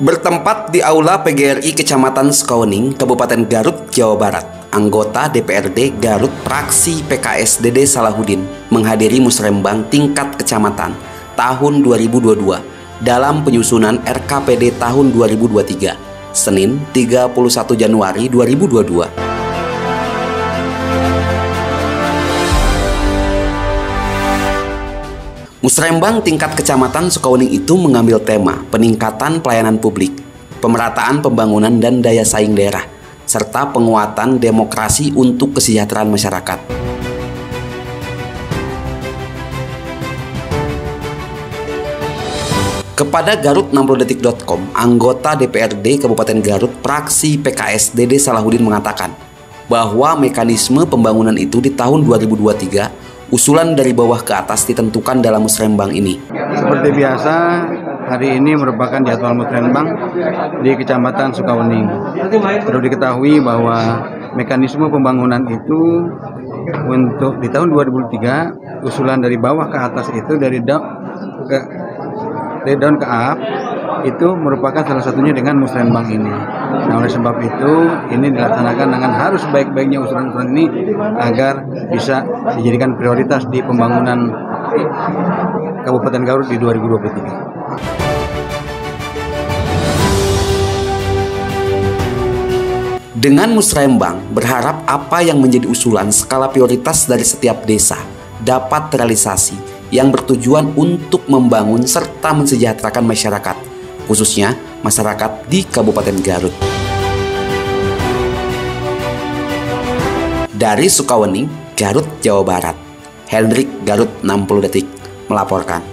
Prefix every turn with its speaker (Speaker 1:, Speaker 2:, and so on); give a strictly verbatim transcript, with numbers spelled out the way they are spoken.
Speaker 1: Bertempat di Aula P G R I Kecamatan Sukawening, Kabupaten Garut, Jawa Barat, anggota D P R D Garut fraksi P K S Dede Salahuddin menghadiri musrembang tingkat kecamatan tahun dua ribu dua puluh dua dalam penyusunan R K P D tahun dua ribu dua puluh tiga, Senin tiga puluh satu Januari dua ribu dua puluh dua. Musrembang tingkat kecamatan Sukawening itu mengambil tema peningkatan pelayanan publik, pemerataan pembangunan dan daya saing daerah, serta penguatan demokrasi untuk kesejahteraan masyarakat. Kepada Garut enam puluh detik titik com, anggota D P R D Kabupaten Garut fraksi P K S Dede Salahuddin mengatakan bahwa mekanisme pembangunan itu di tahun dua ribu dua puluh tiga usulan dari bawah ke atas ditentukan dalam musrembang ini.
Speaker 2: Seperti biasa, hari ini merupakan jadwal musrembang di Kecamatan Sukawening. Perlu diketahui bahwa mekanisme pembangunan itu untuk di tahun dua ribu tiga, usulan dari bawah ke atas itu dari down ke dari down ke up itu merupakan salah satunya dengan musrembang ini. Nah, oleh sebab itu ini dilaksanakan dengan harus baik-baiknya usulan-usulan ini agar bisa dijadikan prioritas di pembangunan Kabupaten Garut di dua ribu dua puluh tiga.
Speaker 1: Dengan musrembang, berharap apa yang menjadi usulan skala prioritas dari setiap desa dapat terrealisasi yang bertujuan untuk membangun serta mensejahterakan masyarakat, khususnya masyarakat di Kabupaten Garut. Dari Sukawening, Garut, Jawa Barat, Hendrik Garut enam puluh detik melaporkan.